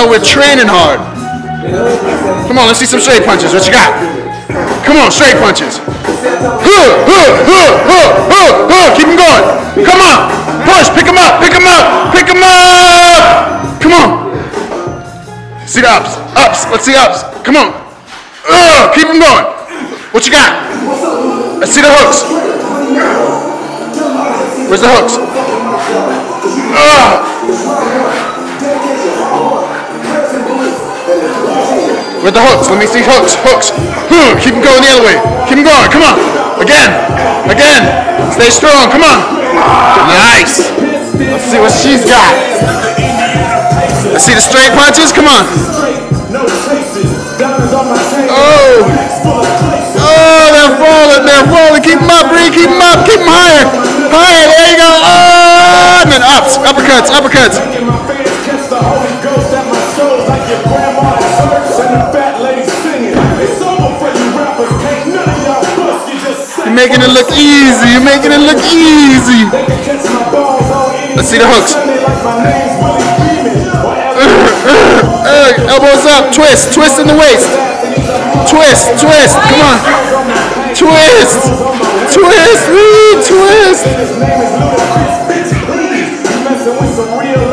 we're training hard. Come on, let's see some straight punches. What you got? Come on, straight punches. Keep them going. Come on. Push. Pick them up. Pick them up. Pick them up. Come on. See the ups. Ups. Let's see ups. Come on. Keep them going. What you got? Let's see the hooks. Where's the hooks? With the hooks, let me see hooks, hooks. Keep them going the other way. Keep them going, come on. Again, again. Stay strong, come on. Nice. Let's see what she's got. Let's see the straight punches, come on. Oh, they're falling, they're falling. Keep them up, Bree, keep them up, keep them higher. Higher, there you go. Oh, and then ups, uppercuts, uppercuts. You're making it look easy. You're making it look easy. Let's see the hooks. Elbows up. Twist. Twist in the waist. Twist. Twist. Come on. Twist. Twist. Twist.